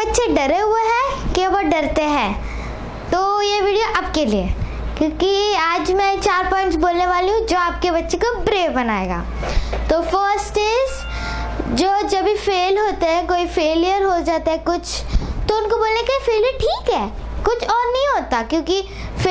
बच्चे डरे हुए हैं कि वो डरते हैं, तो ये वीडियो आपके लिए, क्योंकि आज मैं 4 पॉइंट्स बोलने वाली हूँ जो आपके बच्चे को ब्रेव बनाएगा। तो फर्स्ट इज, जो जब भी फेल होते हैं, कोई फेलियर हो जाता है कुछ, तो उनको बोलने का फेलियर ठीक है, कुछ और नहीं होता। क्योंकि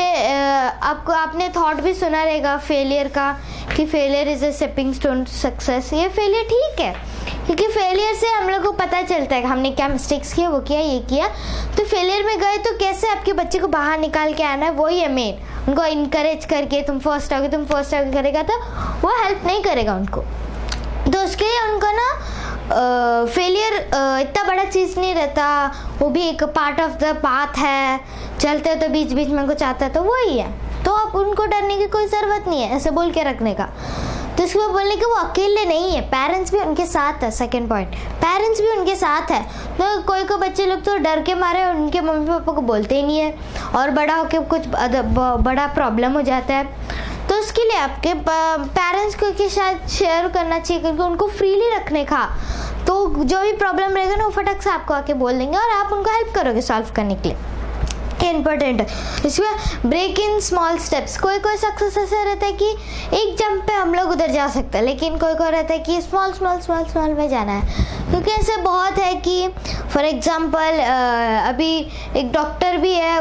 आपने थॉट भी सुना रहेगा फेलियर का कि failure is a stepping stone to success. ये फेलियर ठीक है, क्योंकि फेलियर से हम लोग को पता चलता है कि हमने क्या मिस्टेक्स किया, वो किया, ये किया। तो फेलियर में गए तो कैसे आपके बच्चे को बाहर निकाल के आना है, वही है मेन। उनको इनकरेज करके तुम फर्स्ट आओगे करेगा तो वो हेल्प नहीं करेगा उनको। तो उसके लिए उनको ना फेलियर इतना बड़ा चीज़ नहीं रहता, वो भी एक पार्ट ऑफ द पाथ है। चलते तो बीच बीच में कुछ आता है तो वही है, तो आप उनको डरने की कोई ज़रूरत नहीं है, ऐसे बोल के रखने का। तो इसको बोलने कि वो अकेले नहीं है, पेरेंट्स भी उनके साथ है। सेकंड पॉइंट, पेरेंट्स भी उनके साथ है। तो कोई बच्चे लोग तो डर के मारे उनके मम्मी पापा को बोलते ही नहीं है, और बड़ा होके कुछ बड़ा प्रॉब्लम हो जाता है। तो उसके लिए आपके पेरेंट्स को के साथ शेयर करना चाहिए, क्योंकि उनको फ्रीली रखने का, तो जो भी प्रॉब्लम रहेगा ना वो फटक से आपको आके बोल देंगे और आप उनको हेल्प करोगे सॉल्व करने के लिए। इम्पोर्टेंट है इसमें ब्रेक इन स्मॉल स्टेप्स। कोई सक्सेस ऐसा रहता है कि एक जंप पे हम लोग उधर जा सकते हैं, लेकिन कोई रहता है कि स्मॉल में जाना है। क्योंकि ऐसे बहुत है कि फॉर एग्जांपल अभी एक डॉक्टर भी है,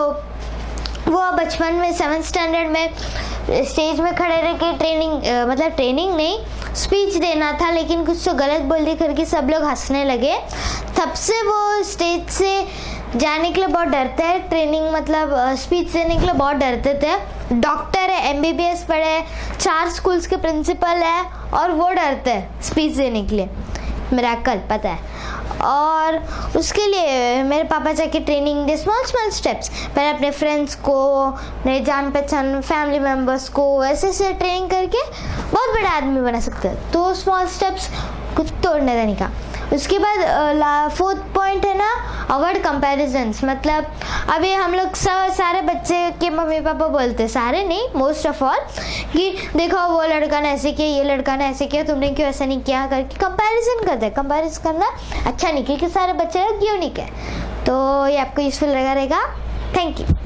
वो बचपन में 7th स्टैंडर्ड में स्टेज में खड़े रह के ट्रेनिंग नहीं, स्पीच देना था, लेकिन कुछ तो गलत बोल दी करके सब लोग हंसने लगे। तब से वो स्टेज से जाने के लिए बहुत डरते हैं, स्पीच देने के लिए बहुत डरते थे। डॉक्टर है, MBBS पढ़े, 4 स्कूल्स के प्रिंसिपल है, और वो डरते हैं स्पीच देने के लिए। मिरेकल पता है। और उसके लिए मेरे पापा जाके ट्रेनिंग दे, स्मॉल स्टेप्स। मैंने अपने फ्रेंड्स को, मेरे जान पहचान फैमिली मेम्बर्स को ऐसे ट्रेनिंग करके बहुत बड़ा आदमी बना सकते हैं। तो स्मॉल स्टेप्स कुछ तोड़ने देने का। उसके बाद 4th पॉइंट है ना, अवॉइड कंपैरिजन्स। अभी हम लोग सारे बच्चे के मम्मी पापा बोलते, सारे नहीं, मोस्ट ऑफ ऑल, कि देखो वो लड़का ने ऐसे किया, ये लड़का ने ऐसे किया, तुमने क्यों ऐसा नहीं किया, करके कंपैरिजन करते हैं। कंपैरिजन करना अच्छा नहीं, क्योंकि सारे बच्चे यूनिक है। तो ये आपको यूजफुल रहेगा। Thank you.